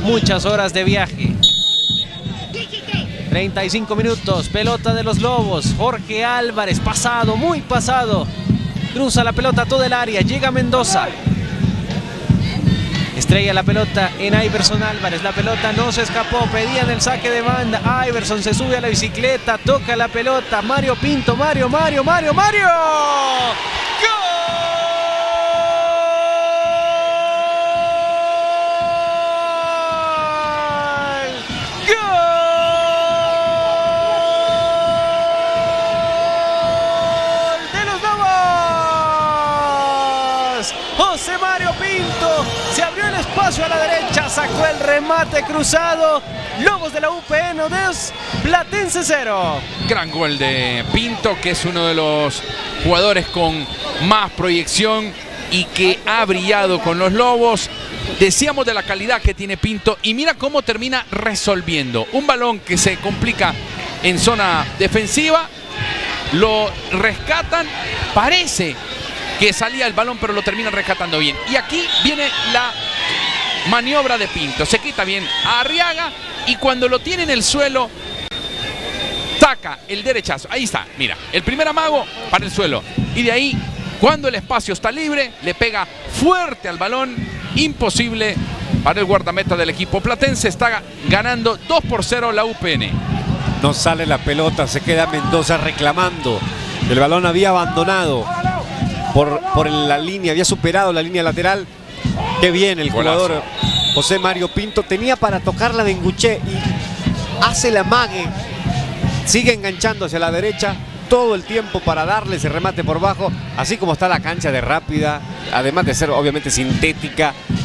muchas horas de viaje. 35 minutos, pelota de los Lobos. Jorge Álvarez, pasado, muy pasado. Cruza la pelota todo el área, llega Mendoza. Estrella la pelota en Iverson Álvarez. La pelota no se escapó, pedían el saque de banda. Iverson se sube a la bicicleta, toca la pelota. Mario Pinto, Mario. José Mario Pinto se abrió el espacio a la derecha, sacó el remate cruzado. Lobos de la UPN 2, Platense 0. Gran gol de Pinto, que es uno de los jugadores con más proyección y que ha brillado con los Lobos. Decíamos de la calidad que tiene Pinto y mira cómo termina resolviendo. Un balón que se complica en zona defensiva, lo rescatan, parece que salía el balón, pero lo terminan rescatando bien. Y aquí viene la maniobra de Pinto. Se quita bien a Arriaga y cuando lo tiene en el suelo, saca el derechazo. Ahí está, mira, el primer amago para el suelo. Y de ahí, cuando el espacio está libre, le pega fuerte al balón. Imposible para el guardameta del equipo platense. Está ganando 2-0 la UPN. No sale la pelota, se queda Mendoza reclamando. El balón había abandonado por la línea, había superado la línea lateral. Qué bien el jugador José Mario Pinto. Tenía para tocar la Benguché y hace la amague. Sigue enganchando hacia la derecha todo el tiempo para darle ese remate por bajo. Así como está la cancha de rápida, además de ser obviamente sintética,